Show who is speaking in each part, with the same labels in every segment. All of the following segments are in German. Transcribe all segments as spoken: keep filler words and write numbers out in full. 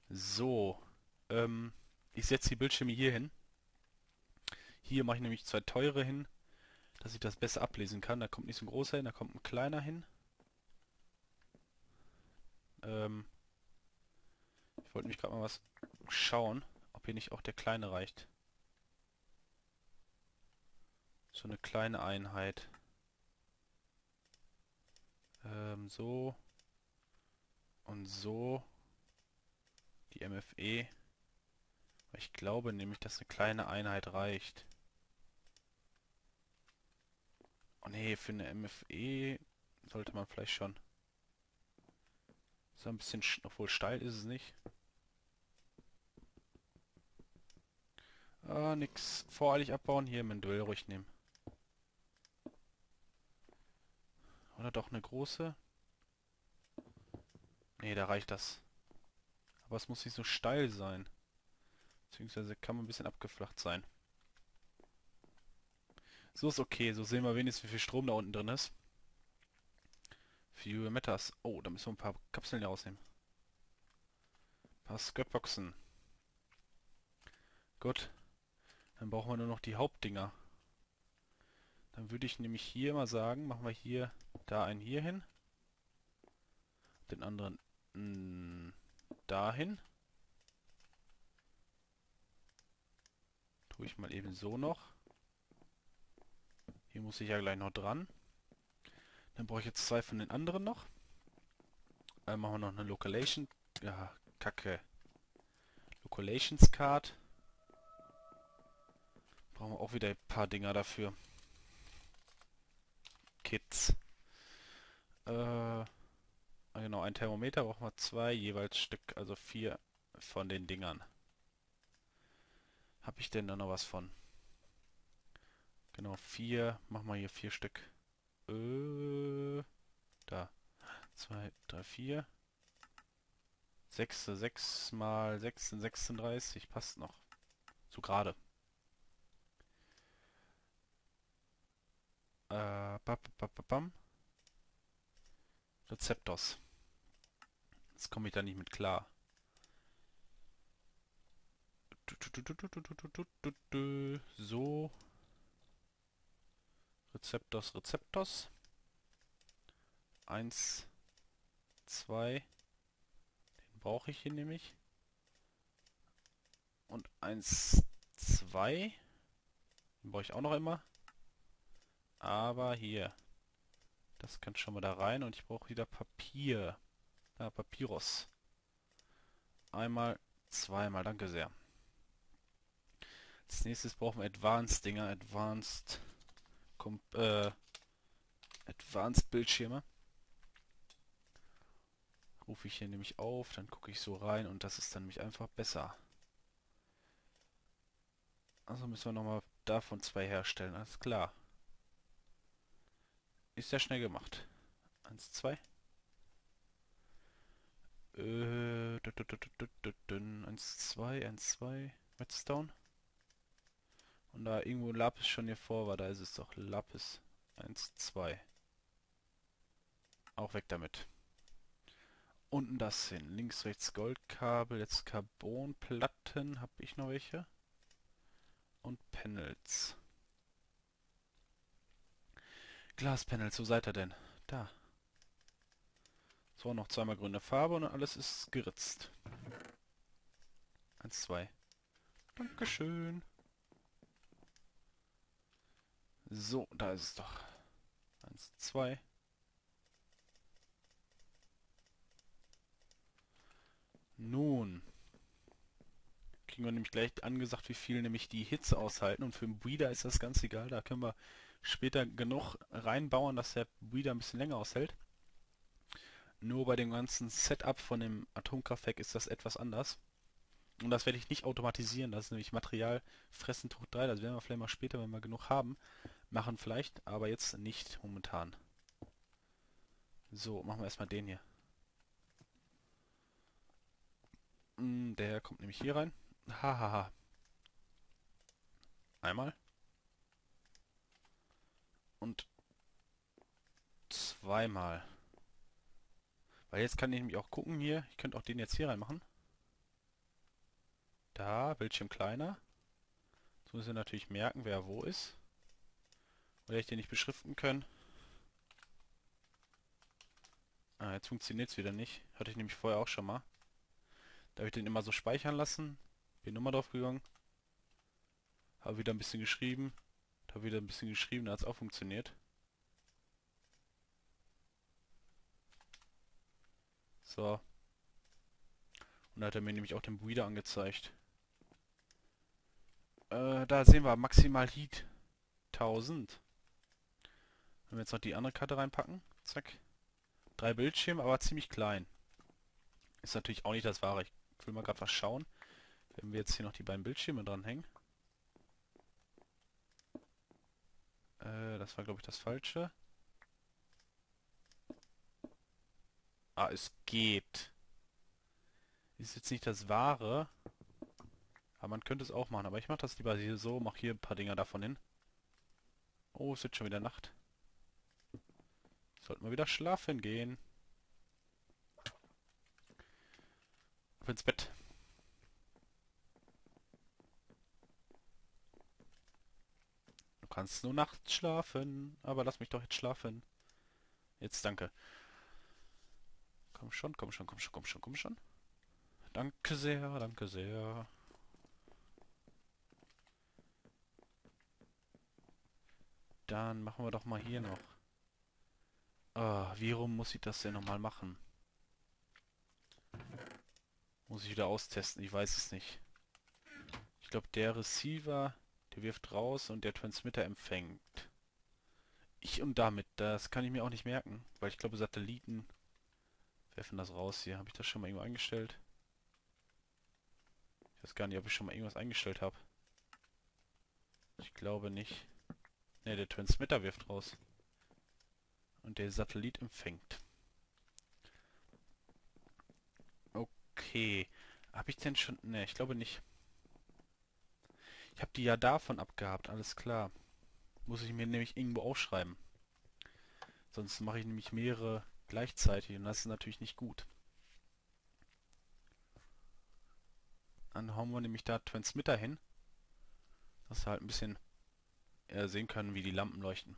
Speaker 1: So, ähm, ich setze die Bildschirme hier hin. Hier mache ich nämlich zwei teure hin, dass ich das besser ablesen kann. Da kommt nicht so ein großer hin, da kommt ein kleiner hin. Ähm, ich wollte mich gerade mal was schauen, ob hier nicht auch der kleine reicht. So eine kleine Einheit. Ähm, so und so. Die M F E. Ich glaube nämlich, dass eine kleine Einheit reicht. Oh nee, für eine M F E sollte man vielleicht schon. So ein bisschen, sch- obwohl steil ist es nicht. Ah, nix. Voreilig abbauen. Hier, mein Duell ruhig nehmen. Oder doch eine große? Nee, da reicht das. Aber es muss nicht so steil sein. Beziehungsweise kann man ein bisschen abgeflacht sein. So ist okay. So sehen wir wenigstens, wie viel Strom da unten drin ist. Few Matters. Oh, da müssen wir ein paar Kapseln hier rausnehmen. Ein paar Scrapboxen. Gut. Dann brauchen wir nur noch die Hauptdinger. Dann würde ich nämlich hier mal sagen, machen wir hier, da einen hier hin. Den anderen mh, dahin. Tue ich mal eben so noch. Hier muss ich ja gleich noch dran. Dann brauche ich jetzt zwei von den anderen noch. Dann machen wir noch eine Localation. Ja, Kacke. Localations Card. Brauchen wir auch wieder ein paar Dinger dafür. Kits. Äh, genau, ein Thermometer brauchen wir zwei jeweils Stück, also vier von den Dingern. Habe ich denn da noch was von? Genau, vier. Machen wir hier vier Stück. Äh, da. Zwei, drei, vier. Sechs, sechs mal sechs sind sechsunddreißig. Passt noch. So gerade. Äh, ba, ba, ba, bam. Rezeptos. Jetzt komme ich da nicht mit klar. So. Rezeptos, Rezeptos. Eins, zwei. Den brauche ich hier nämlich. Und eins, zwei. Den brauche ich auch noch immer. Aber hier. Das kann schon mal da rein. Und ich brauche wieder Papier. Da, Papyrus. Einmal, zweimal. Danke sehr. Als nächstes brauchen wir Advanced Dinger. Advanced. Kom äh, Advanced Bildschirme. Rufe ich hier nämlich auf. Dann gucke ich so rein. Und das ist dann nämlich einfach besser. Also müssen wir nochmal davon zwei herstellen. Alles klar. Ist ja schnell gemacht. Eins, zwei. Äh, eins, zwei, eins, zwei. Redstone. Und da irgendwo Lapis schon hier vor war, da ist es doch. Lapis. Eins, zwei. Auch weg damit. Unten das hin. Links, rechts Goldkabel. Jetzt Carbonplatten. Habe ich noch welche? Und Panels. Glaspanels, wo seid ihr denn? Da. So, noch zweimal grüne Farbe und alles ist geritzt. Eins, zwei. Dankeschön. So, da ist es doch. Eins, zwei. Nun kriegen wir nämlich gleich angesagt, wie viel nämlich die Hitze aushalten. Und für den Breeder ist das ganz egal. Da können wir später genug reinbauen, dass der Breeder ein bisschen länger aushält. Nur bei dem ganzen Setup von dem Atomkraftwerk ist das etwas anders. Und das werde ich nicht automatisieren. Das ist nämlich Material fressend hoch drei. Das werden wir vielleicht mal später, wenn wir genug haben, machen vielleicht. Aber jetzt nicht momentan. So, machen wir erstmal den hier. Der kommt nämlich hier rein. Hahaha. Einmal. Und zweimal. Weil jetzt kann ich nämlich auch gucken hier. Ich könnte auch den jetzt hier reinmachen. Da, Bildschirm kleiner. Jetzt muss ich natürlich merken, wer wo ist. Weil ich den nicht beschriften können. Ah, jetzt funktioniert es wieder nicht. Hatte ich nämlich vorher auch schon mal. Da habe ich den immer so speichern lassen. Bin Nummer drauf gegangen. Habe wieder ein bisschen geschrieben. Habe wieder ein bisschen geschrieben, da hat es auch funktioniert. So. Und da hat er mir nämlich auch den Breeder angezeigt. Äh, da sehen wir maximal Heat tausend. Wenn wir jetzt noch die andere Karte reinpacken. Zack. Drei Bildschirme, aber ziemlich klein. Ist natürlich auch nicht das Wahre. Ich will mal gerade was schauen. Wenn wir jetzt hier noch die beiden Bildschirme dranhängen. Äh, das war glaube ich das Falsche. Ah, es geht. Ist jetzt nicht das Wahre. Aber man könnte es auch machen. Aber ich mache das lieber hier so. Mache hier ein paar Dinger davon hin. Oh, es wird schon wieder Nacht. Sollten wir wieder schlafen gehen. Ab ins Bett. Du kannst nur nachts schlafen. Aber lass mich doch jetzt schlafen. Jetzt danke. Komm schon, komm schon, komm schon, komm schon, komm schon. Danke sehr, danke sehr. Dann machen wir doch mal hier noch. Ah, wie rum muss ich das denn nochmal machen? Muss ich wieder austesten, ich weiß es nicht. Ich glaube, der Receiver, der wirft raus und der Transmitter empfängt. Ich und damit, das kann ich mir auch nicht merken, weil ich glaube, Satelliten werfen das raus hier. Habe ich das schon mal irgendwo eingestellt? Ich weiß gar nicht, ob ich schon mal irgendwas eingestellt habe. Ich glaube nicht. Ne, der Transmitter wirft raus. Und der Satellit empfängt. Okay. Habe ich denn schon... Ne, ich glaube nicht. Ich habe die ja davon abgehabt, alles klar. Muss ich mir nämlich irgendwo aufschreiben. Sonst mache ich nämlich mehrere gleichzeitig und das ist natürlich nicht gut. Dann hauen wir nämlich da Transmitter hin, dass wir halt ein bisschen äh, sehen können, wie die Lampen leuchten.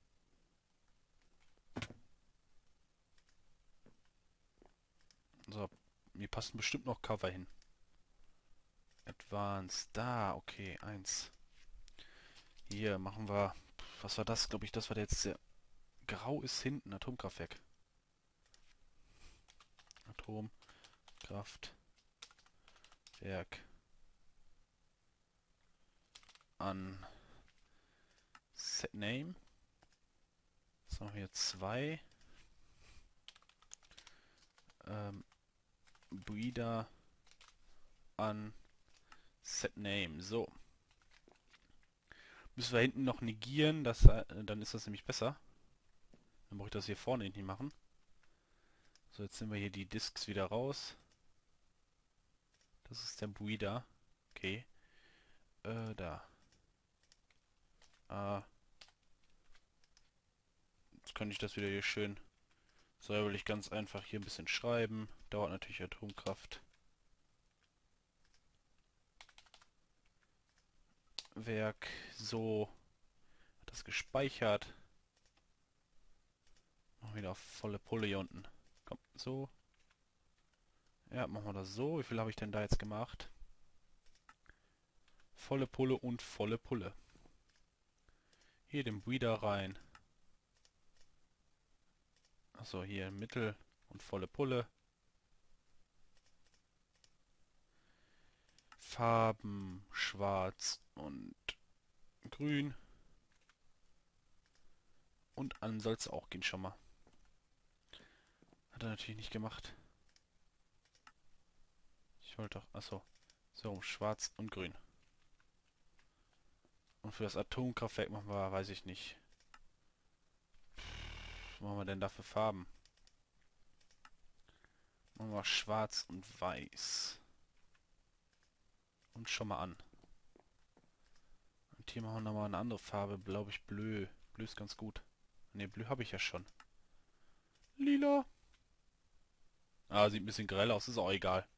Speaker 1: So, mir passen bestimmt noch Cover hin. Advanced, da, okay, eins. Hier machen wir, was war das, glaube ich, das war der jetzt sehr... Grau ist hinten, Atomkraftwerk. Atomkraftwerk an Set Name. Jetzt haben wir hier zwei. Ähm, Breeder an Set Name. So. Müssen wir hinten noch negieren, das, äh, dann ist das nämlich besser. Dann brauche ich das hier vorne nicht machen. So, jetzt nehmen wir hier die Disks wieder raus. Das ist der Breeder. Okay. Äh, da. Ah. Jetzt kann ich das wieder hier schön säuberlich ganz einfach hier ein bisschen schreiben. Dauert natürlich Atomkraft. Werk, so. Hat das gespeichert. Machen wir wieder auf volle Pulle hier unten. Komm, so. Ja, machen wir das so. Wie viel habe ich denn da jetzt gemacht? Volle Pulle und volle Pulle. Hier den Breeder rein. Achso, hier Mittel und volle Pulle. Farben schwarz und grün. Und an soll es auch gehen schon mal. Hat er natürlich nicht gemacht. Ich wollte doch... Achso. So, schwarz und grün. Und für das Atomkraftwerk machen wir, weiß ich nicht. Was machen wir denn da für Farben? Machen wir schwarz und weiß. Und schon mal an. Und hier machen wir nochmal eine andere Farbe, glaube ich, Bleu. Bleu ist ganz gut. Ne, Bleu habe ich ja schon. Lila. Ah, sieht ein bisschen grell aus, ist auch egal.